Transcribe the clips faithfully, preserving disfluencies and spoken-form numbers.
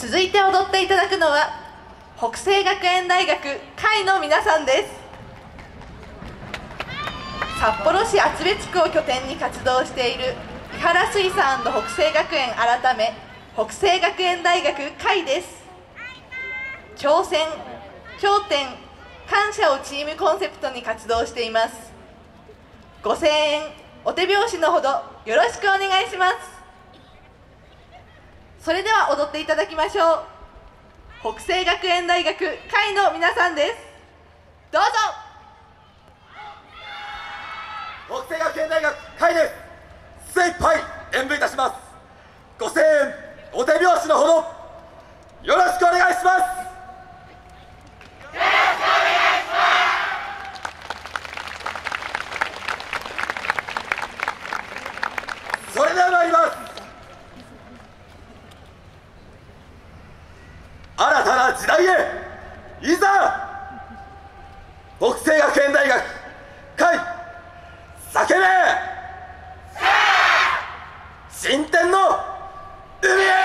続いて踊っていただくのは北星学園大学会の皆さんです。札幌市厚別区を拠点に活動している井原水産北星学園改め北星学園大学会です。挑戦、経典、感謝をチームコンセプトに活動しています。ご声援、お手拍子のほどよろしくお願いします。それでは踊っていただきましょう。北星学園大学会の皆さんです。どうぞ。 北星学園大学会です。精一杯演舞いたします。ご声援、お手拍子のほどよろしくお願いします。それでは参ります。新たな時代へいざ。北星学園大学会叫べ新天の海へ。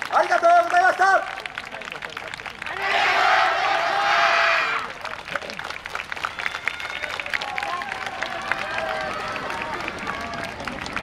ありがとうございました。